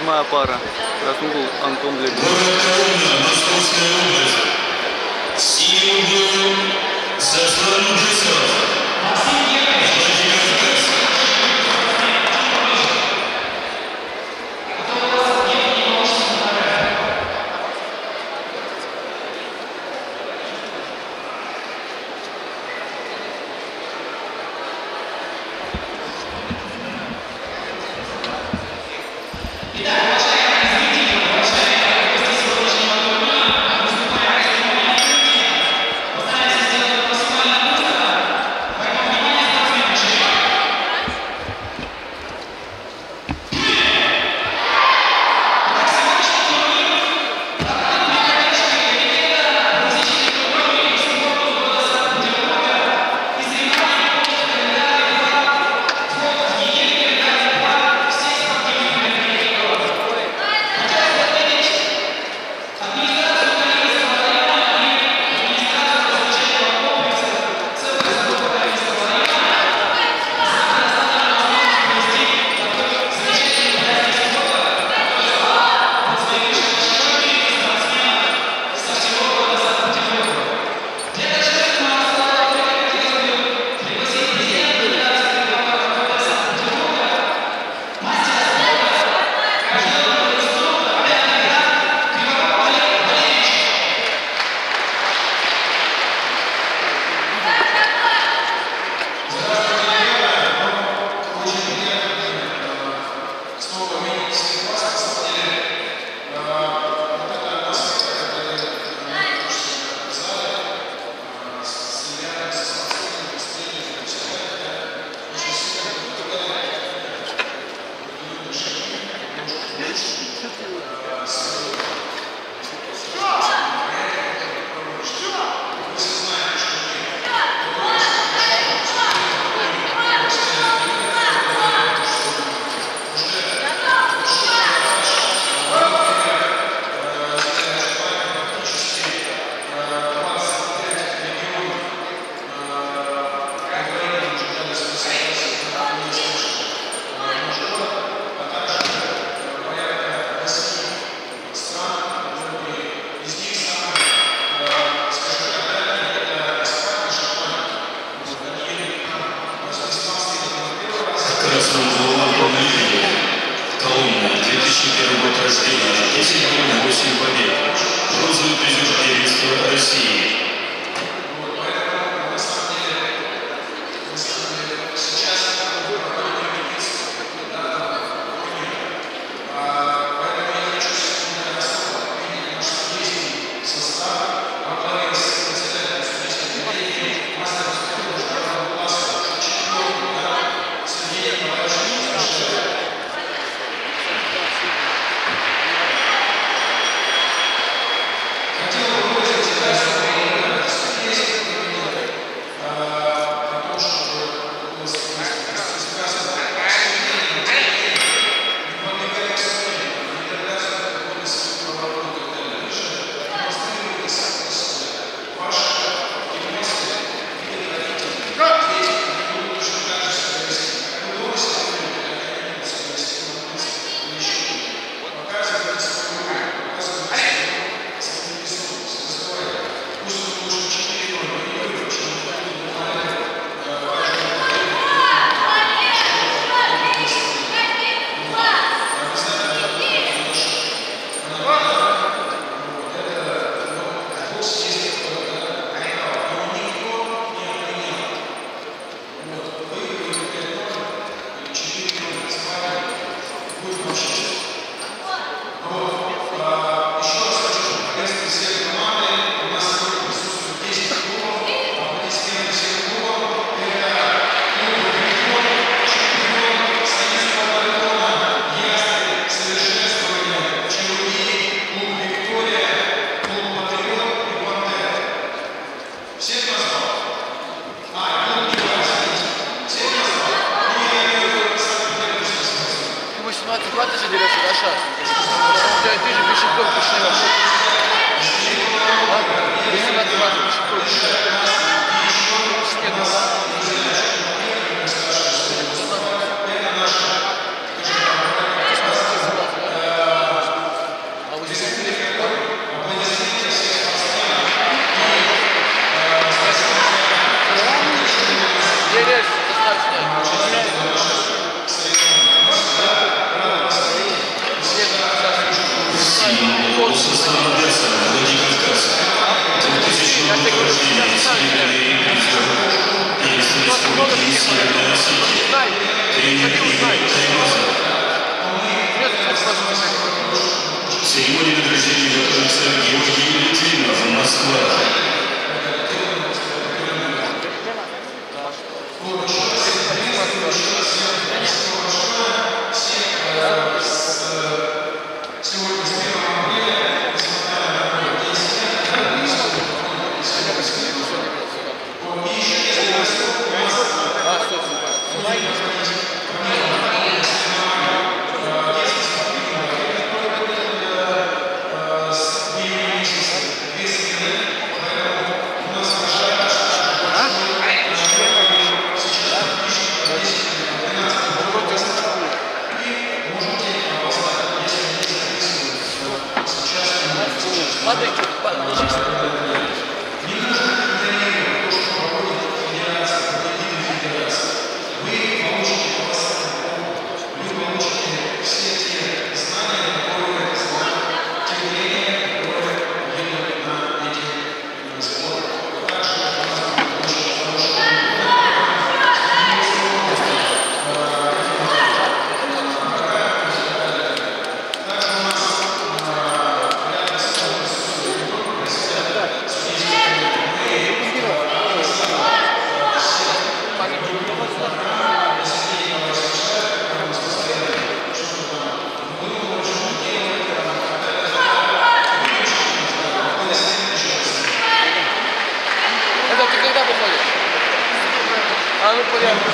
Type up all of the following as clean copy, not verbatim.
8-я пара. Красугул Антон Лебедев. Московская область. Символ за страну Христова. Коломна, 2001 год рождения, 10 голов, 8 побед. Бронзовый призер первенства России. Хватит же дерется до шаг. Ты же пешеход пошли. Если на 20 пешеход. Церемония награждения готовится Георгий Литвинов, Москва. А ну порядок.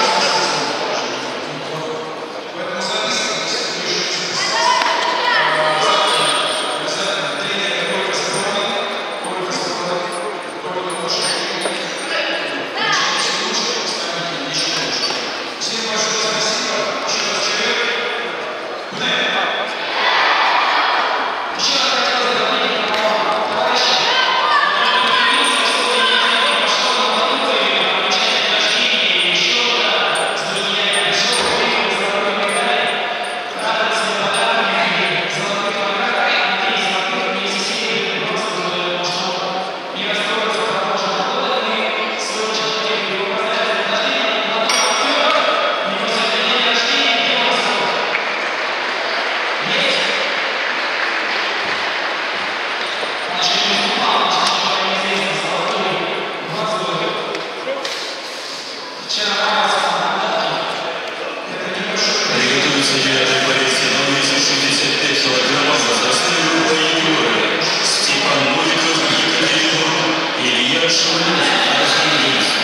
Приготовиться 9-й борец на весе 65 килограммов возрастной группы юниоры. Степан Новиков, Екатеринбург, Илья Швалев, Архангельск.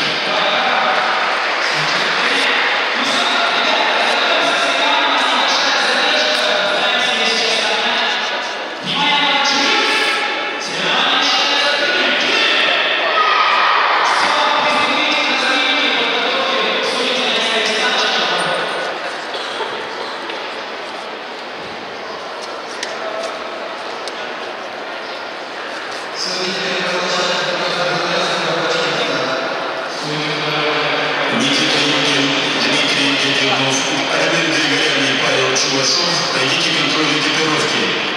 Никита Юдин, Дмитрий Геденов, Армен Григорян и Павел Чувашов, пройдите контроль экипировки.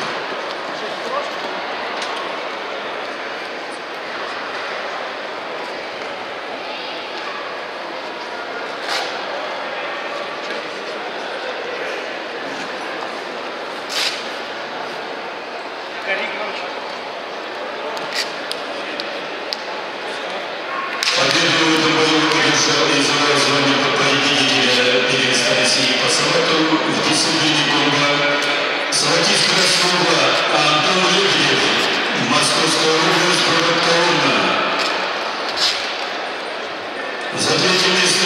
Победу в этом бою одержал и завоевал звание победителя первенства России по салату в дисциплине группа Салатистская служба Антон Лебедев, Московская область, Продуктовна. За третье место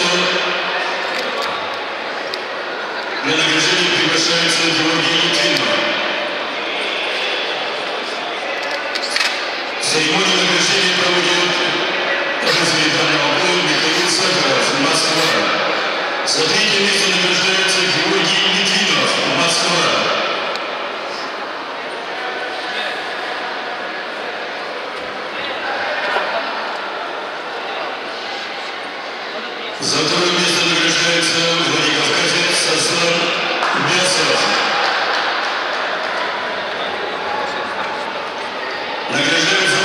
для награждения приглашается Георгий Литвинов. Церемонию награждения проводит рыцарь данного боя Михаил Сахаров, Москва. За третье место награждается Георгий Литвинов, Москва. За второе место награждается владикавказец Аслан Бясов. Награждается